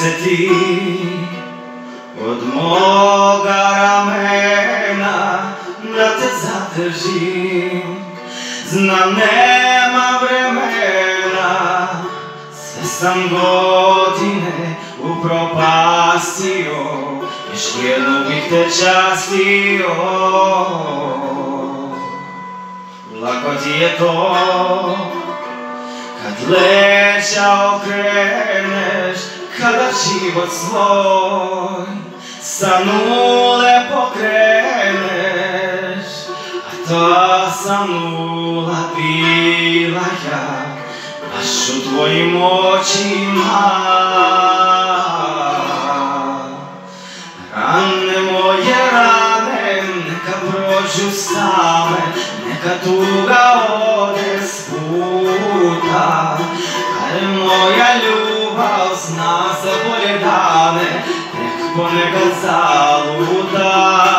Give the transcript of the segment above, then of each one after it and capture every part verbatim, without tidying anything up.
se ti od moga ramena da te zadržim. Znam nema vremena, sve sam godine upropastio, još jednu bih te častio. Lako ti je to kad leđa okreneš, kada život svoj sa nule pokreneš, a ta sam nula bila ja, baš u tvojim očima. Rane moje rane, neka prođu same, neka tuga ode s puta, jer moja ljubav zna za bolje dane, nek ponekad zaluta.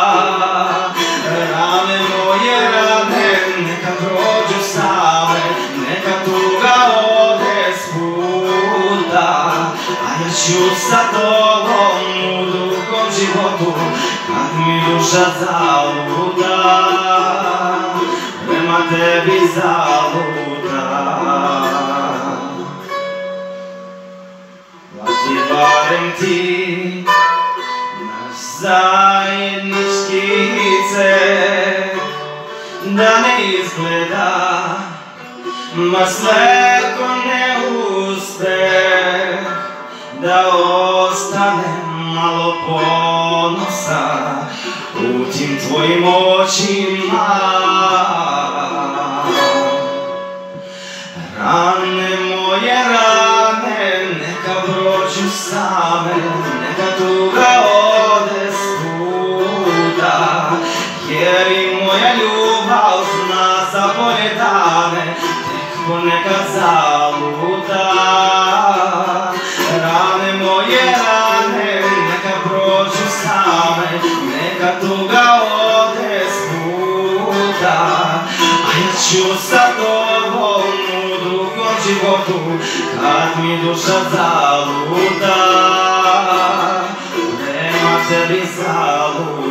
Rane moje rane, neka prođu same, neka tuga ode s puta, a ja ću sa tobom u drugom životu, kad mi duša zaluta, prema tebi zaluta. Lati barem ti naš zajednički ceh, da ne izgleda ma sve ko neuspeh, da ostane malo ponosa u tim tvojim očima. Rane moje rane, neka prođu same, neka tuga ode s puta, jer i moja ljubav zna za bolje dane, tek ponekad zaluta. Rane moje rane, neka prođu same, neka tuga ode s puta, a ja ću sa tobom u drugom životu, kad mi duša zaluta, prema tebi zaluta.